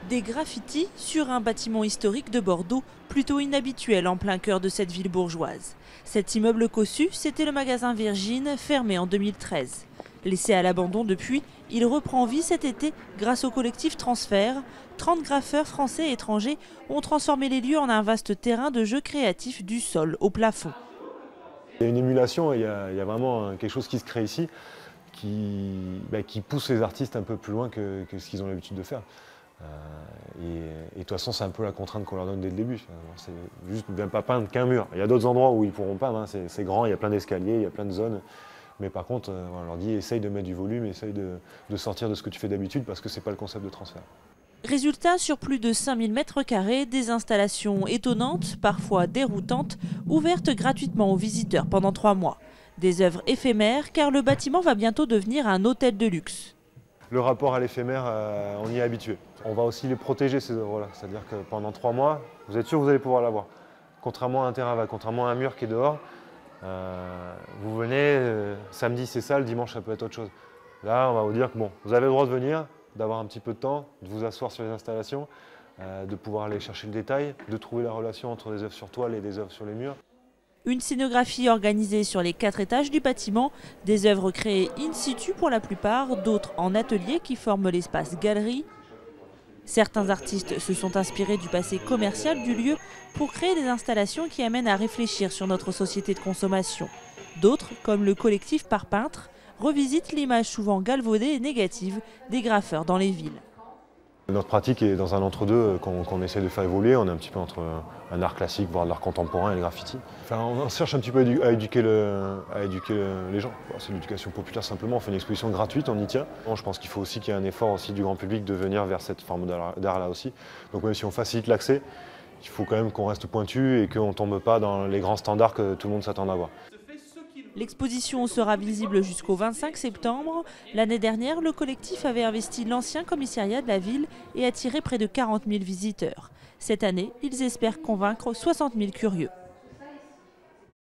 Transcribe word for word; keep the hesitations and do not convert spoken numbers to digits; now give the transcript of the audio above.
Des graffitis sur un bâtiment historique de Bordeaux, plutôt inhabituel en plein cœur de cette ville bourgeoise. Cet immeuble cossu, c'était le magasin Virgin, fermé en deux mille treize. Laissé à l'abandon depuis, il reprend vie cet été grâce au collectif Transfert. trente graffeurs français et étrangers ont transformé les lieux en un vaste terrain de jeux créatifs du sol au plafond. Il y a une émulation, il y a, il y a vraiment quelque chose qui se crée ici qui, bah, qui pousse les artistes un peu plus loin que, que ce qu'ils ont l'habitude de faire. Euh, et, et de toute façon, c'est un peu la contrainte qu'on leur donne dès le début. C'est juste ne pas peindre qu'un mur. Il y a d'autres endroits où ils pourront peindre, hein. C'est grand, il y a plein d'escaliers, il y a plein de zones. Mais par contre, euh, on leur dit essaye de mettre du volume, essaye de, de sortir de ce que tu fais d'habitude parce que ce n'est pas le concept de Transfert. Résultat, sur plus de cinq mille mètres carrés, des installations étonnantes, parfois déroutantes, ouvertes gratuitement aux visiteurs pendant trois mois. Des œuvres éphémères, car le bâtiment va bientôt devenir un hôtel de luxe. Le rapport à l'éphémère, euh, on y est habitué. On va aussi les protéger, ces œuvres-là. C'est-à-dire que pendant trois mois, vous êtes sûr que vous allez pouvoir la voir. Contrairement à un terrain vague, contrairement à un mur qui est dehors, euh, vous venez, euh, samedi c'est ça, le dimanche ça peut être autre chose. Là, on va vous dire que bon, vous avez le droit de venir, d'avoir un petit peu de temps, de vous asseoir sur les installations, euh, de pouvoir aller chercher le détail, de trouver la relation entre des œuvres sur toile et des œuvres sur les murs. Une scénographie organisée sur les quatre étages du bâtiment, des œuvres créées in situ pour la plupart, d'autres en atelier qui forment l'espace galerie. Certains artistes se sont inspirés du passé commercial du lieu pour créer des installations qui amènent à réfléchir sur notre société de consommation. D'autres, comme le collectif Par Peintre, revisitent l'image souvent galvaudée et négative des graffeurs dans les villes. Notre pratique est dans un entre-deux qu'on qu'on essaie de faire évoluer. On est un petit peu entre un art classique, voire de l'art contemporain et le graffiti. Enfin, on cherche un petit peu à éduquer, le, à éduquer les gens. C'est l'éducation populaire simplement. On fait une exposition gratuite, on y tient. Je pense qu'il faut aussi qu'il y ait un effort aussi du grand public de venir vers cette forme d'art-là aussi. Donc même si on facilite l'accès, il faut quand même qu'on reste pointu et qu'on ne tombe pas dans les grands standards que tout le monde s'attend à voir. L'exposition sera visible jusqu'au vingt-cinq septembre. L'année dernière, le collectif avait investi l'ancien commissariat de la ville et attiré près de quarante mille visiteurs. Cette année, ils espèrent convaincre soixante mille curieux.